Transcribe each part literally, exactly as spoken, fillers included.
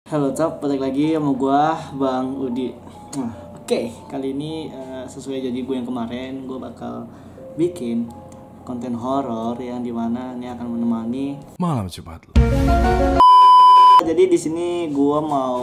Halo Top, balik lagi sama gua Bang Udi. Nah, Oke, okay, kali ini uh, sesuai janji gue yang kemarin, gue bakal bikin konten horor yang dimana ini akan menemani malam Jumat. Jadi di sini gue mau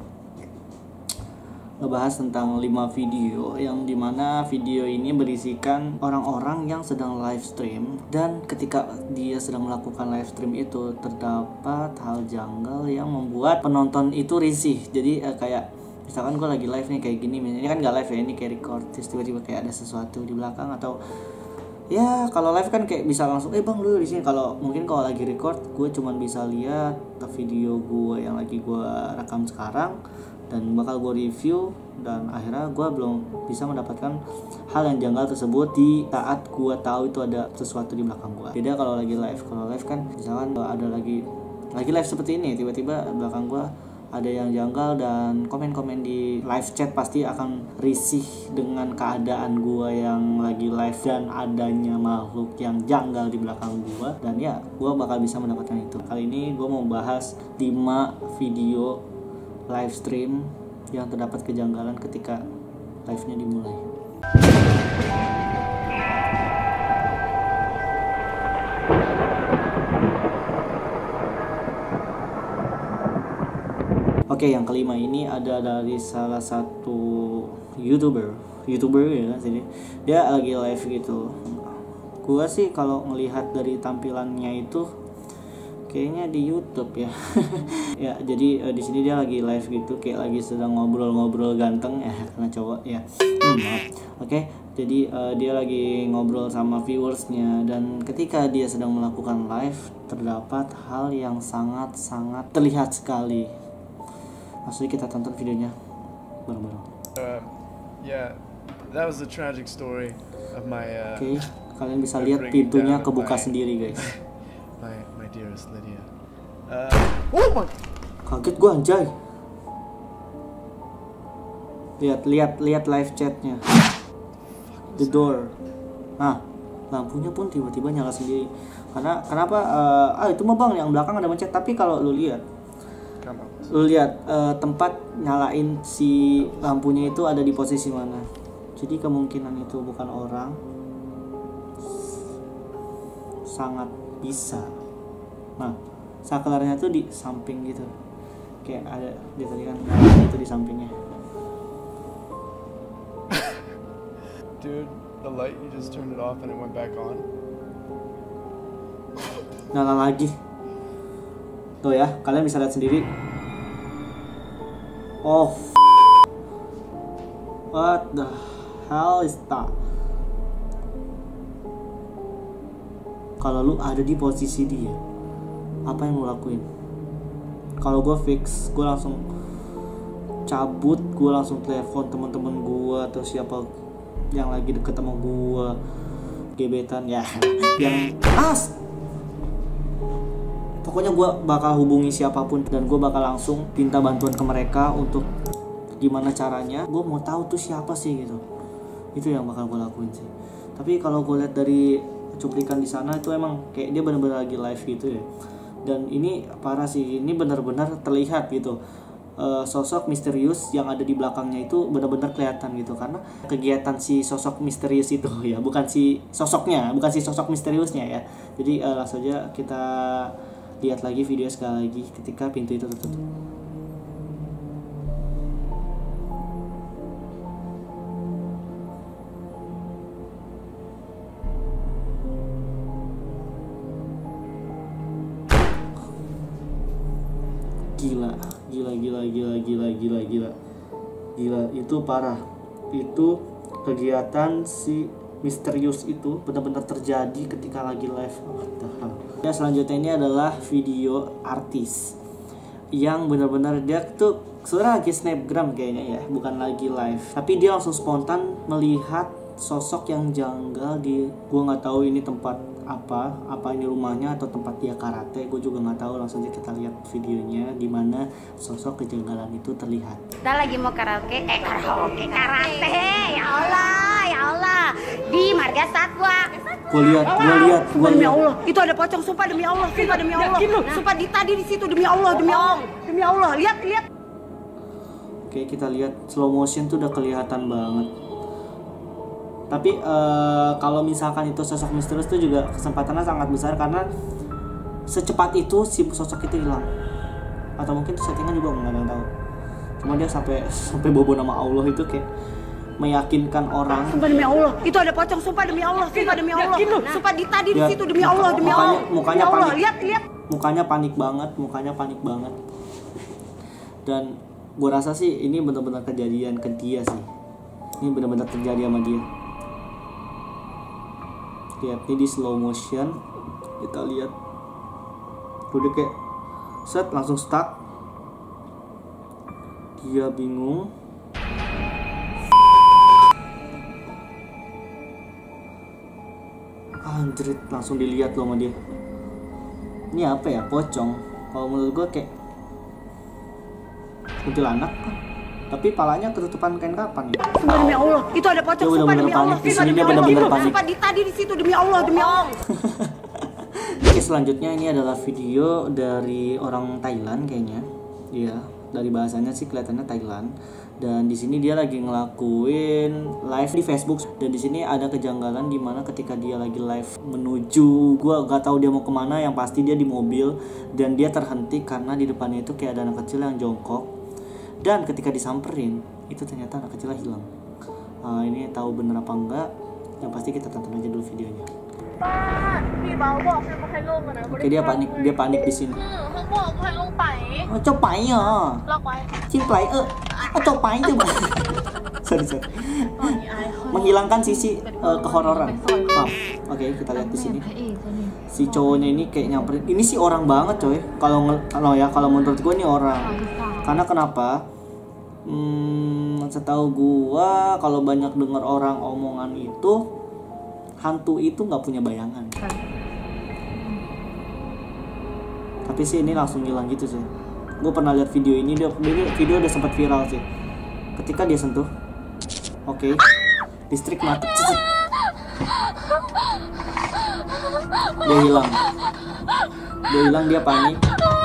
ngebahas tentang lima video yang dimana video ini berisikan orang-orang yang sedang live stream, dan ketika dia sedang melakukan live stream itu terdapat hal janggal yang membuat penonton itu risih. Jadi eh, kayak misalkan gue lagi live nih kayak gini, ini kan gak live ya, ini kayak record, terus tiba-tiba kayak ada sesuatu di belakang, atau ya kalau live kan kayak bisa langsung eh bang dulu di sini. Kalau mungkin kalau lagi record gue cuman bisa lihat video gue yang lagi gue rekam sekarang dan bakal gue review, dan akhirnya gue belum bisa mendapatkan hal yang janggal tersebut di saat gue tahu itu ada sesuatu di belakang gue. Beda kalau lagi live. Kalau live kan misalkan ada lagi lagi live seperti ini, tiba-tiba belakang gue ada yang janggal, dan komen-komen di live chat pasti akan risih dengan keadaan gue yang lagi live dan adanya makhluk yang janggal di belakang gue. Dan ya, gue bakal bisa mendapatkan itu. Kali ini gue mau bahas lima video live stream yang terdapat kejanggalan ketika live-nya dimulai. Oke, yang kelima ini ada dari salah satu youtuber, youtuber ya, jadi dia lagi live gitu. Gua sih kalau melihat dari tampilannya itu kayaknya di YouTube ya. Ya, jadi uh, di sini dia lagi live gitu, kayak lagi sedang ngobrol-ngobrol ganteng ya, karena cowok ya. Hmm, Oke, okay, jadi uh, dia lagi ngobrol sama viewersnya, dan ketika dia sedang melakukan live terdapat hal yang sangat-sangat terlihat sekali. Maksudnya kita tonton videonya bareng-bareng. Uh, yeah, that was the tragic story of my. Uh, Oke, okay, kalian bisa lihat pintunya kebuka my, sendiri guys. My my dearest Lydia. Uh, oh my. Kaget gua anjay. Lihat, lihat, lihat live chatnya. The door. Nah, lampunya pun tiba-tiba nyala sendiri. Karena kenapa? Uh, ah itu mah bang yang belakang ada mencet. Tapi kalau lu lihat, lu lihat uh, tempat nyalain si lampunya itu ada di posisi mana. Jadi kemungkinan itu bukan orang, sangat bisa. Nah, saklarnya tuh di samping gitu, kayak ada dia tadi kan itu di sampingnya. Dude, the light, you just turned it off and it went back on. Nyala lagi. Tuh ya, kalian bisa lihat sendiri. Oh, what the hell is that? Kalau lu ada di posisi dia, apa yang lu lakuin? Kalau gue fix, gue langsung cabut, gue langsung telepon teman-teman gue atau siapa yang lagi deket sama gue, gebetan ya, yang as. Pokoknya gue bakal hubungi siapapun, dan gue bakal langsung minta bantuan ke mereka untuk gimana caranya. Gue mau tahu tuh siapa sih gitu. Itu yang bakal gue lakuin sih. Tapi kalau gue lihat dari cuplikan di sana itu emang kayak dia benar-benar lagi live gitu ya. Dan ini parah sih, ini benar-benar terlihat gitu. E, sosok misterius yang ada di belakangnya itu benar-benar kelihatan gitu, karena kegiatan si sosok misterius itu ya, bukan si sosoknya, bukan si sosok misteriusnya ya. Jadi e, langsung aja kita lihat lagi video sekali lagi ketika pintu itu tertutup. Gila, gila, gila, gila, gila, gila, gila, gila, itu parah. Itu kegiatan si misterius itu benar-benar terjadi ketika lagi live. What the hell? Ya, selanjutnya ini adalah video artis yang benar-benar dia tuh sebenarnya lagi snapgram kayaknya ya, bukan lagi live, tapi dia langsung spontan melihat sosok yang janggal di, gua nggak tahu ini tempat apa, apa ini rumahnya atau tempat dia karate, gue juga nggak tahu. Langsung aja kita lihat videonya di mana sosok kejanggalan itu terlihat. Kita lagi mau karaoke, eh karaoke karate, ya Allah, ya Allah, di Marga Satwa. Gue lihat, gue lihat, gue Demi lihat. Allah, itu ada pocong, sumpah demi Allah, sumpah demi Allah. Sumpah di tadi di situ demi Allah, demi Allah, demi Allah. Lihat, lihat. Oke, kita lihat slow motion tuh udah kelihatan banget. Tapi uh, kalau misalkan itu sosok misterius tuh juga kesempatannya sangat besar karena secepat itu si sosok itu hilang. Atau mungkin itu settingan juga nggak ada yang tahu. Cuma dia sampai sampai bobo nama Allah itu kayak meyakinkan orang. Sumpah demi Allah, itu ada pocong, sumpah demi Allah, sumpah demi Allah. Sumpah di tadi di Ya, situ demi Allah, demi mukanya, Allah. mukanya Demi Allah, panik. lihat, lihat. Mukanya panik banget, mukanya panik banget. Dan gue rasa sih ini benar-benar kejadian ke dia sih. Ini benar-benar terjadi sama dia. Lihat ini di slow motion. Kita lihat. Udah kayak set langsung stuck. Dia bingung. Anjrit, langsung dilihat loh sama dia. Ini apa ya? Pocong. Kalau menurut gue kayak kuntilanak kan. Tapi palanya ketutupan kain kapan ya? Sumpah demi Allah, itu ada pocong, Dia sumpah bener-bener demi Allah. panik. Di sini dia bener-bener panik. Sumpah di tadi di situ demi Allah, demi Allah. Oke, selanjutnya ini adalah video dari orang Thailand kayaknya. Iya, dari bahasanya sih kelihatannya Thailand. Dan di sini dia lagi ngelakuin live di Facebook. Dan di sini ada kejanggalan di mana ketika dia lagi live menuju, gua gak tahu dia mau kemana. Yang pasti dia di mobil dan dia terhenti karena di depannya itu kayak ada anak kecil yang jongkok. Dan ketika disamperin, itu ternyata anak kecilnya hilang. Uh, ini tahu bener apa enggak? Yang pasti kita tonton aja dulu videonya. Oke, dia panik, dia panik di sini. Oh, cobain ya. Simplai eh. Oh, cobain tuh. Sorry, sorry. Menghilangkan sisi uh, kehororan. Maaf. Oke, kita lihat di sini. Si cowoknya ini kayak nyamperin. Ini sih orang banget, coy. Kalau kalau ya kalau menurut gue ini orang. Karena kenapa? Hmm, setahu gua kalau banyak dengar orang omongan itu hantu itu nggak punya bayangan. Tapi sih ini langsung hilang gitu sih. Gue pernah lihat video ini, dia video udah sempat viral sih. Ketika dia sentuh, oke, okay, listrik mati, cicit. Dia hilang, dia hilang, dia panik.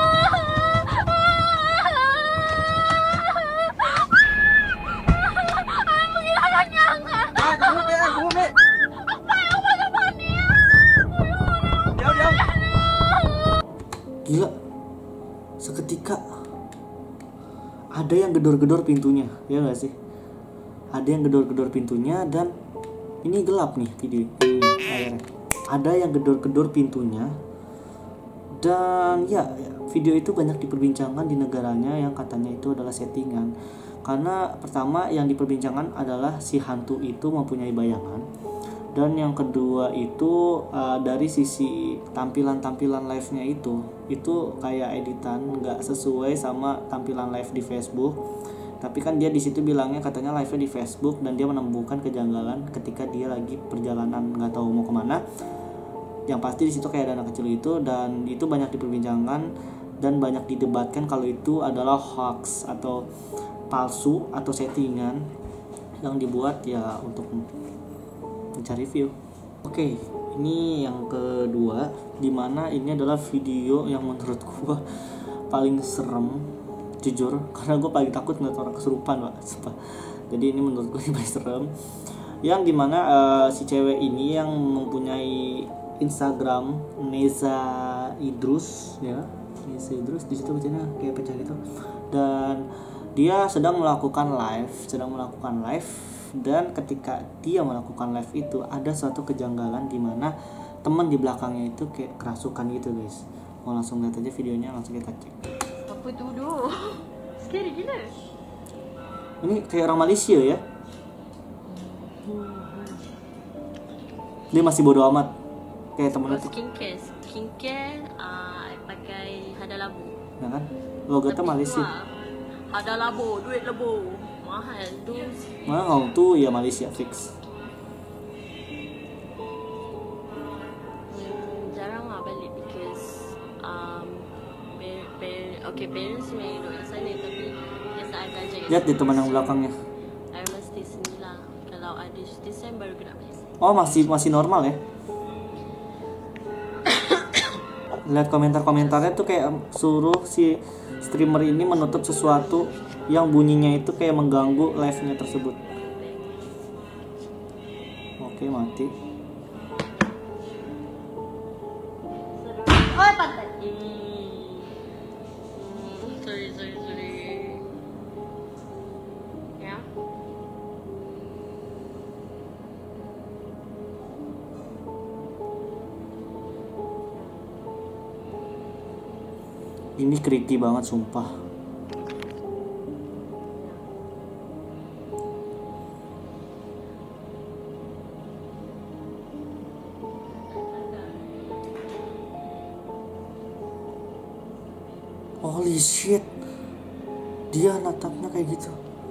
Gila, seketika ada yang gedor-gedor pintunya, ya nggak sih? Ada yang gedor-gedor pintunya dan ini gelap nih video ini akhirnya. Ada yang gedor-gedor pintunya dan ya video itu banyak diperbincangkan di negaranya yang katanya itu adalah settingan. Karena pertama yang diperbincangkan adalah si hantu itu mempunyai bayangan. Dan yang kedua itu uh, dari sisi tampilan-tampilan live-nya itu itu kayak editan, nggak sesuai sama tampilan live di Facebook. Tapi kan dia di situ bilangnya katanya live-nya di Facebook dan dia menemukan kejanggalan ketika dia lagi perjalanan nggak tahu mau kemana. Yang pasti di situ kayak ada anak kecil itu dan itu banyak diperbincangkan dan banyak didebatkan kalau itu adalah hoax atau palsu atau settingan yang dibuat ya untuk mencari view. Oke, ini yang kedua, dimana ini adalah video yang menurut gua paling serem, jujur, karena gua paling takut ngeliat orang kesurupan, Pak. Sumpah. Jadi ini menurut gua yang paling serem, yang dimana uh, si cewek ini yang mempunyai Instagram Neza Idrus, ya, Neza Idrus, di situ bacanya kayak pecah gitu, dan dia sedang melakukan live, sedang melakukan live. Dan ketika dia melakukan live itu ada suatu kejanggalan di mana teman di belakangnya itu kayak kerasukan gitu guys. Mau langsung lihat aja videonya, langsung kita cek. Apa tu dulu? Scary gila. Ini kayak orang Malaysia ya. Dia masih bodo amat. Kayak temennya tuh. Skincare, skincare uh, pakai hada labu. Nah kan, logonya Malaysia. Hada labu, duit labu. Mahal tu. Mahal tuh ya Malaysia fix. Hmm, jarang lah balik because um, per, per, okay parents may duduk sana tapi biasa I belajar. Lihat di teman yang belakangnya. I mesti sini lah. Kalau ada Desember baru kena balik. Oh masih masih normal ya? lihat komentar-komentarnya tuh kayak suruh si streamer ini menutup sesuatu yang bunyinya itu kayak mengganggu live-nya tersebut. Oke, mati. Oh, pantai. Hmm, sorry, sorry, sorry. Ya. Ini creepy banget sumpah. Holy shit. Dia natapnya kayak gitu.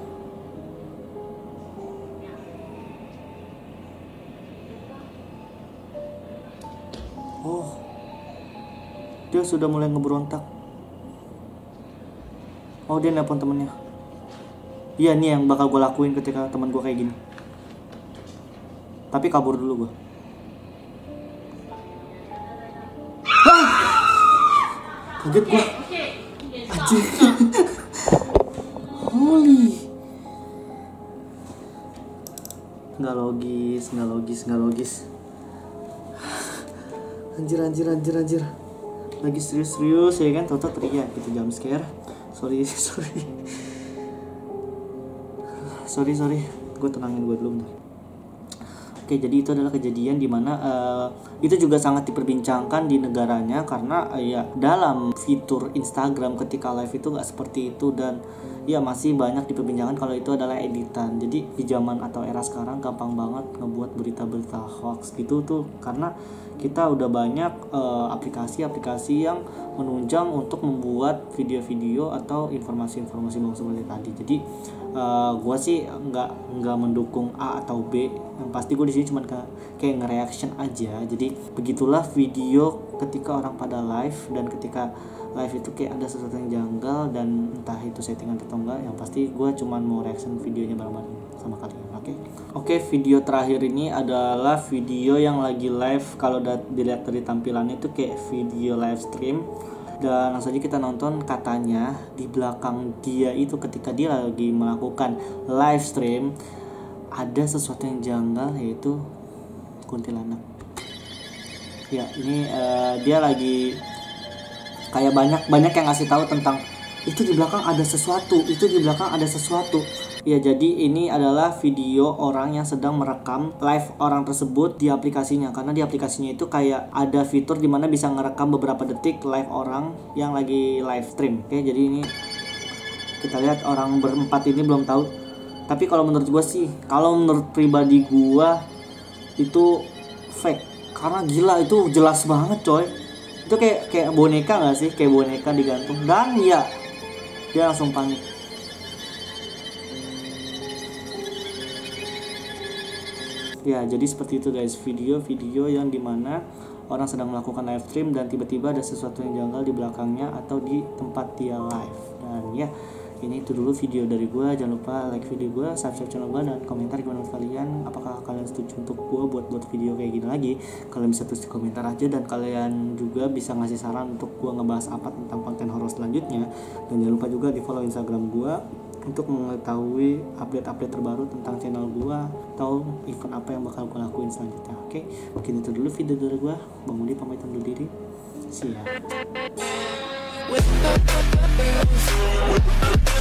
Oh. Dia sudah mulai ngeberontak. Oh, dia nelpon temennya. Iya, nih yang bakal gue lakuin ketika temen gue kayak gini. Tapi kabur dulu gue. Ah! Kaget gue. Anjir. Holy. Nggak logis, nggak logis, nggak logis. Anjir, anjir, anjir, anjir. Lagi serius-serius ya kan, tau-tau teriak gitu, jump scare. Sorry, sorry. Sorry, sorry. Gue tenangin gue dulu bentar. Oke, jadi itu adalah kejadian dimana uh, itu juga sangat diperbincangkan di negaranya karena uh, ya dalam fitur Instagram ketika live itu nggak seperti itu, dan ya masih banyak diperbincangkan kalau itu adalah editan. Jadi di zaman atau era sekarang gampang banget ngebuat berita-berita hoax gitu tuh, karena kita udah banyak uh, aplikasi-aplikasi yang menunjang untuk membuat video-video atau informasi-informasi bang seperti tadi. Jadi uh, gue sih nggak nggak mendukung A atau B, yang pasti gue di sini cuma ke, kayak nge-reaction aja. Jadi begitulah video ketika orang pada live, dan ketika live itu kayak ada sesuatu yang janggal, dan entah itu settingan atau enggak, yang pasti gue cuma mau reaction videonya bareng-bareng sama kalian. Oke, okay? Oke, okay, video terakhir ini adalah video yang lagi live. Kalau dilihat dari tampilannya itu kayak video live stream, dan langsung aja kita nonton. Katanya di belakang dia itu ketika dia lagi melakukan live stream ada sesuatu yang janggal, yaitu kuntilanak. Ya, ini uh, dia lagi kayak banyak banyak yang ngasih tahu tentang itu di belakang ada sesuatu, itu di belakang ada sesuatu. Ya, jadi ini adalah video orang yang sedang merekam live orang tersebut di aplikasinya, karena di aplikasinya itu kayak ada fitur dimana bisa ngerekam beberapa detik live orang yang lagi live stream. Oke, jadi ini kita lihat orang berempat ini belum tahu. Tapi kalau menurut gue sih, kalau menurut pribadi gue itu fake, karena gila itu jelas banget coy. Itu kayak kayak boneka nggak sih, kayak boneka digantung, dan ya dia langsung panik. Ya, jadi seperti itu guys, video-video yang dimana orang sedang melakukan live stream dan tiba-tiba ada sesuatu yang janggal di belakangnya atau di tempat dia live. Dan ya, ini itu dulu video dari gue. Jangan lupa like video gue, subscribe channel gue, dan komentar gimana menurut kalian. Apakah kalian setuju untuk gue buat buat video kayak gini lagi? Kalian bisa tulis di komentar aja, dan kalian juga bisa ngasih saran untuk gue ngebahas apa tentang konten horor selanjutnya. Dan jangan lupa juga di follow Instagram gue untuk mengetahui update-update terbaru tentang channel gue atau event apa yang bakal gue lakuin selanjutnya. Oke, mungkin itu dulu video dari gue. Bang Udi pamit undur diri. See ya.